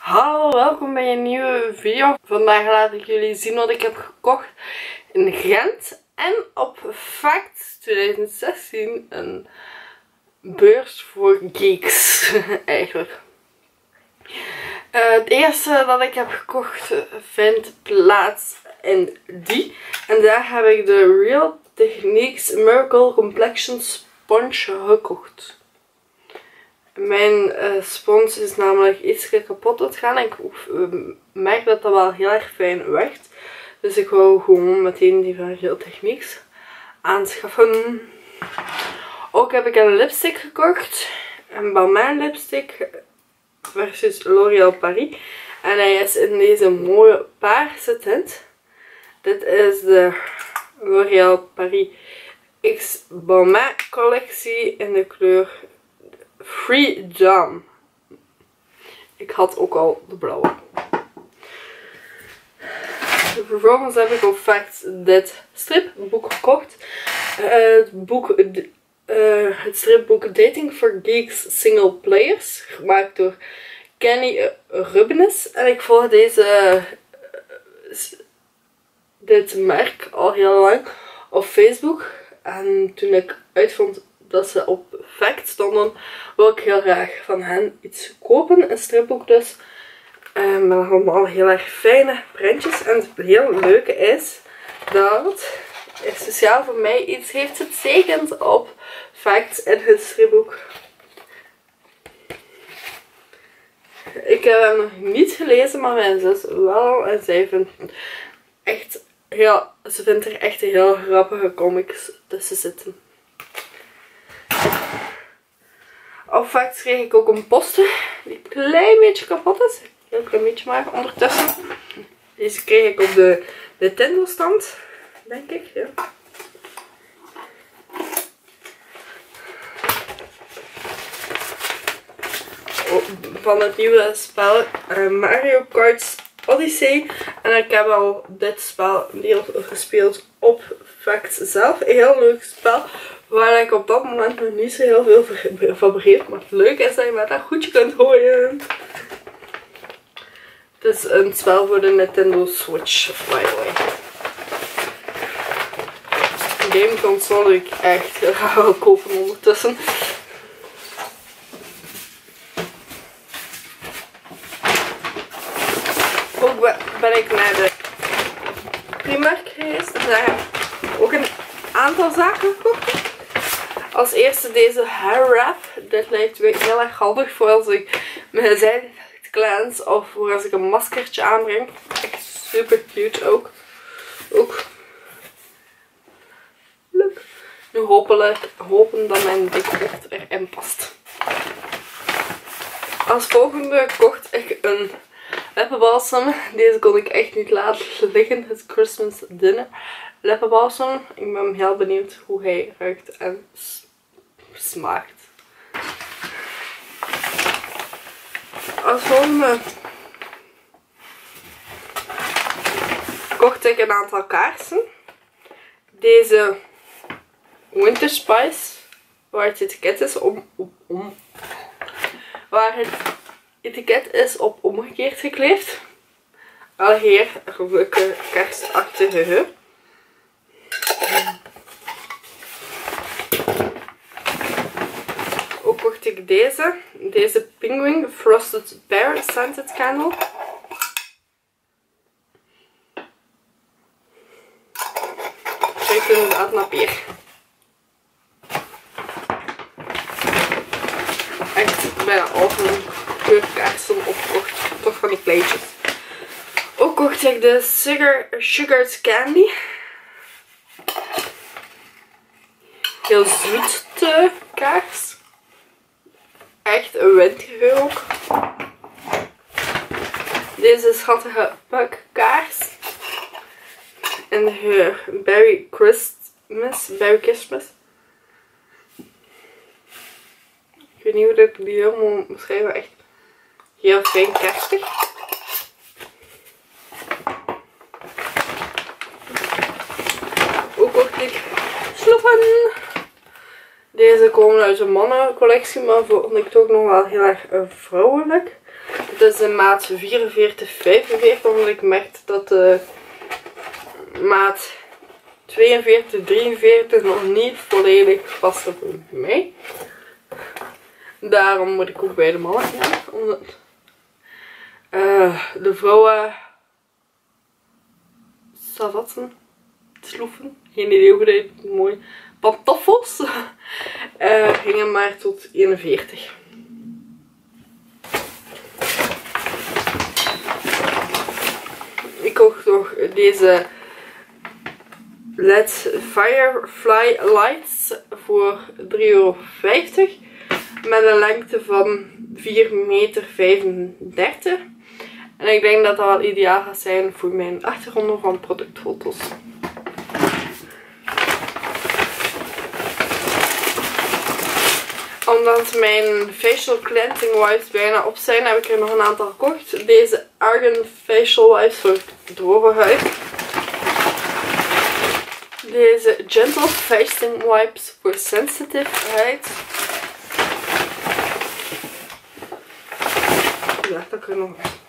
Hallo, welkom bij een nieuwe video. Vandaag laat ik jullie zien wat ik heb gekocht in Gent en op Fact 2016, een beurs voor geeks eigenlijk. Het eerste dat ik heb gekocht vindt plaats in die. En daar heb ik de Real Techniques Miracle Complexion Sponge gekocht. Mijn spons is namelijk iets kapot aan het gaan en ik merk dat dat wel heel erg fijn werkt. Dus ik wou gewoon meteen die van Real Techniques aanschaffen. Ook heb ik een lipstick gekocht. Een Balmain lipstick versus L'Oréal Paris. En hij is in deze mooie paarse tint. Dit is de L'Oréal Paris X Balmain collectie in de kleur Freedom. Ik had ook al de blauwe. Vervolgens heb ik op Fact dit stripboek gekocht. Het stripboek Dating for Geeks Single Players. Gemaakt door Kenny Rubens. En ik volg dit merk al heel lang op Facebook. En toen ik uitvond dat ze op Fact stonden, wil ik heel graag van hen iets kopen. Een stripboek dus. Met allemaal heel erg fijne printjes. En het heel leuke is dat het speciaal voor mij iets heeft getekend op Fact in het stripboek. Ik heb hem nog niet gelezen, maar mijn zus wel. En zij vindt ze vindt er echt heel grappige comics tussen zitten. Op Fact kreeg ik ook een poster die een klein beetje kapot is. Heel klein beetje maar ondertussen. Deze kreeg ik op de Nintendo stand, denk ik. Ja. Van het nieuwe spel Mario Kart Odyssey. En ik heb al dit spel deel gespeeld op Fact zelf. Een heel leuk spel. Waar ik op dat moment nog niet zo heel veel van begreep. Maar het leuke is dat je met dat goedje kunt gooien. Het is een spel voor de Nintendo Switch, by the way. Een game console die ik echt graag wil kopen ondertussen. Ook ben ik naar de Primark geweest. En daar heb ik ook een aantal zaken gekocht. Als eerste deze hair wrap. Dit lijkt me heel erg handig voor als ik mijn zijde cleanse of voor als ik een maskertje aanbreng. Echt super cute ook. Leuk. Nu hopen dat mijn dikke hoofd erin past. Als volgende kocht ik een lippenbalsem. Deze kon ik echt niet laten liggen. Het Christmas Dinner lippenbalsem. Ik ben heel benieuwd hoe hij ruikt en smaakt. Als volgende kocht ik een aantal kaarsen. Deze Winter Spice, waar het etiket is op omgekeerd gekleefd. Al hier een leuke kerstachtige geur. Ook kocht ik deze Penguin Frosted Pear Scented Candle. Ruikt inderdaad naar peer. Echt bijna al een kleurkaarsen opgekocht. Toch van die kleintjes. Ook kocht ik de Sugared Candy. Heel zoete kaars. Echt een wintergeur ook. Deze schattige pukkaars. En de geur Berry Christmas. Ik weet niet hoe ik die geur moet beschrijven. Echt heel fijn kerstig. Ook kocht ik sloepen. Deze komen uit een mannencollectie, maar vond ik toch nog wel heel erg vrouwelijk. Het is een maat 44, 45, omdat ik merkte dat de maat 42, 43 nog niet volledig paste voor mij. Daarom moet ik ook bij de mannen gaan. Omdat de vrouwen savatten, sloeven, geen idee hoe dat heet, mooi, pantoffels, gingen maar tot 41. Ik kocht nog deze LED Firefly Lights voor €3,50 met een lengte van 4,35 meter. En ik denk dat dat wel ideaal gaat zijn voor mijn achtergronden van productfoto's. Omdat mijn facial cleansing wipes bijna op zijn, heb ik er nog een aantal gekocht. Deze Argan facial wipes voor droge huid. Deze Gentle Facing Wipes voor sensitive huid. Ik dacht dat ik er nog...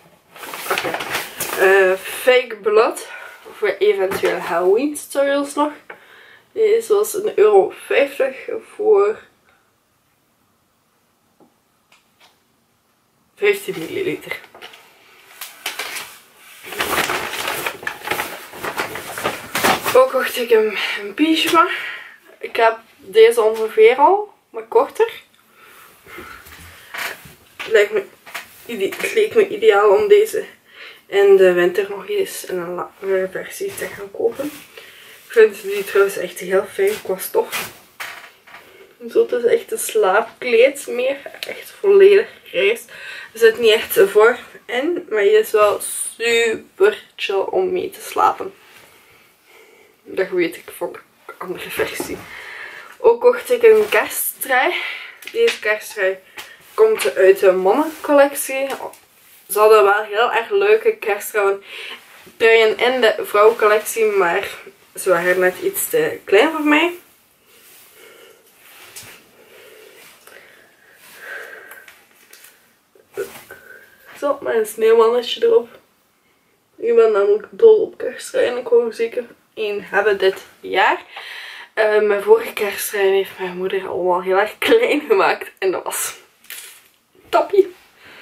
Fake Blood voor eventueel Halloween tutorials nog. Deze was €1,50 voor 15 milliliter. Ook kocht ik een pyjama. Ik heb deze ongeveer al, maar korter. Het leek me ideaal om deze in de winter nog eens in een langere versie te gaan kopen. Ik vind die trouwens echt heel fijn qua stof. Zo, het is echt een slaapkleed meer. Echt volledig grijs. Er zit niet echt vorm in, maar die is wel super chill om mee te slapen. Dat weet ik van de andere versie. Ook kocht ik een kersttrui. Deze kersttrui komt uit de mannencollectie. Ze hadden wel heel erg leuke kersttruien in de vrouwencollectie, maar ze waren net iets te klein voor mij. Zo, met een sneeuwmannetje erop. Ik ben namelijk dol op kersttruien en ik wou zeker één hebben dit jaar. Mijn vorige kersttruien heeft mijn moeder allemaal heel erg klein gemaakt en dat was toppie.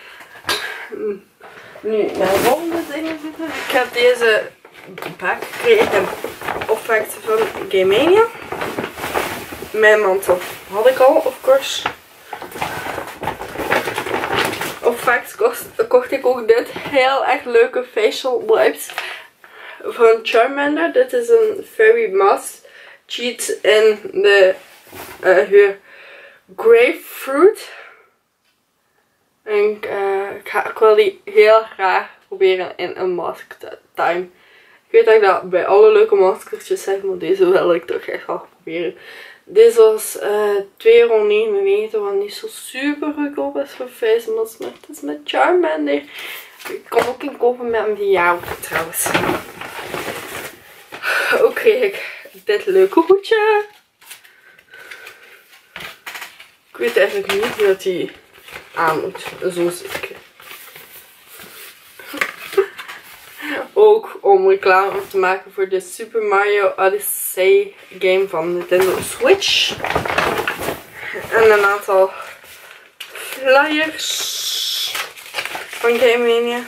Nu, mijn volgende dingen zitten. Ik heb deze bak gekregen opvakt van Gamania. Mijn mantel had ik al, of course. Opvakt kocht ik ook dit heel erg leuke facial wipes van Charmander. Dit is een Fairy Moss Cheat in de grapefruit. En ik wil die heel graag proberen in een mask time. Ik weet dat ik dat bij alle leuke maskertjes zeg, maar deze wil ik toch echt wel proberen. Deze was €2,99, wat niet zo super goedkoop is voor face mask, maar het is met Charmander. Ik kon ook een kopen met een jou trouwens. Ook kreeg ik dit leuke hoedje. Ik weet eigenlijk niet hoe dat die aan moet. Zo zeker. Ook om reclame te maken voor de Super Mario Odyssey game van Nintendo Switch. En een aantal flyers van Gamania.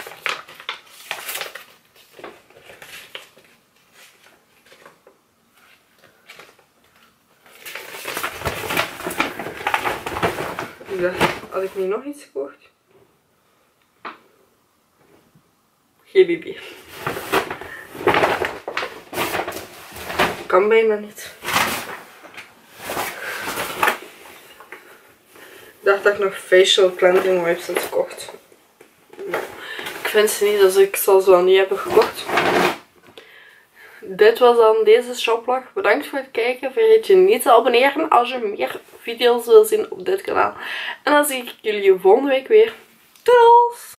Had ik nu nog iets gekocht? Geen idee. Kan bijna niet. Ik dacht dat ik nog facial cleansing wipes had gekocht. Maar ik vind ze niet, dus ik zal ze wel niet hebben gekocht. Dit was dan deze shoplog. Bedankt voor het kijken. Vergeet je niet te abonneren als je meer video's wil zien op dit kanaal. En dan zie ik jullie volgende week weer. Doei!